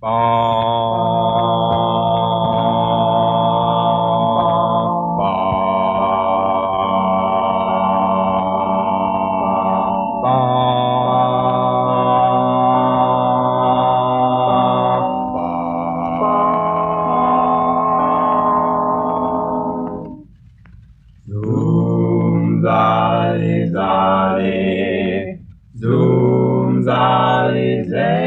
Zoom, zali, zali, zoom, zali,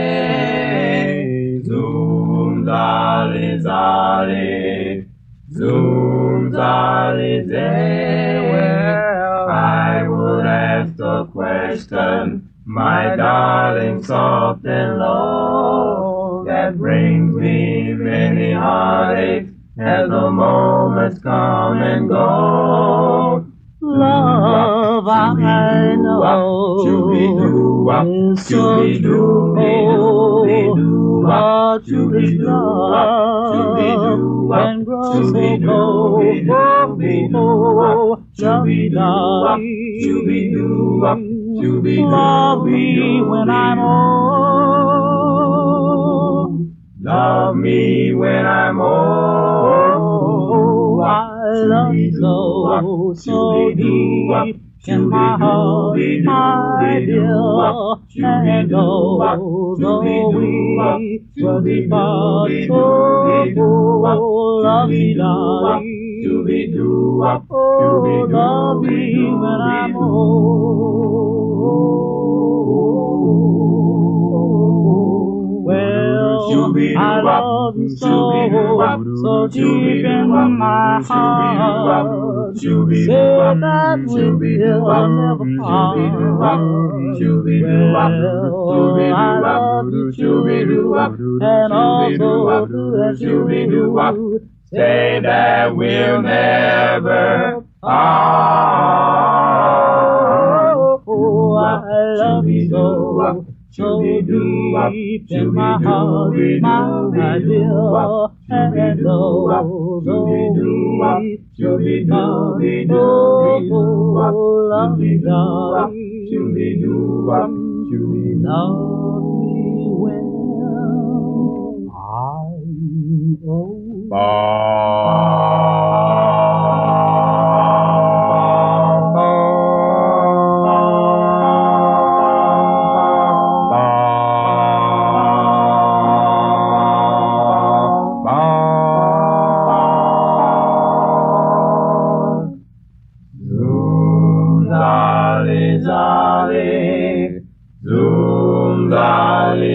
zay. Zoom, zali, zali, zoom, zali, zay. Well, I would ask the question, my darling, soft and low, that brings me many heartaches as the moments come and go. Love, I know, is so true, but this love can grow so cold. Love me when I'm old. Love me when I'm old. I love you so, so deep in my heart, my dear. And although we were apart, oh, love me, darling. Oh, love me when I'm old. Well, I love you so, so deep in my heart. Say that we'll never part. Well, I love you too, and also that you say that we'll never part. Oh, I love you so deep in my heart, my dear. And although we part, oh, love me, darling. Love me when I'm old. Zoom, zali,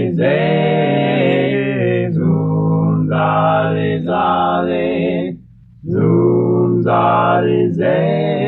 zay. Zoom, zali, zali, zoom, zali, zay.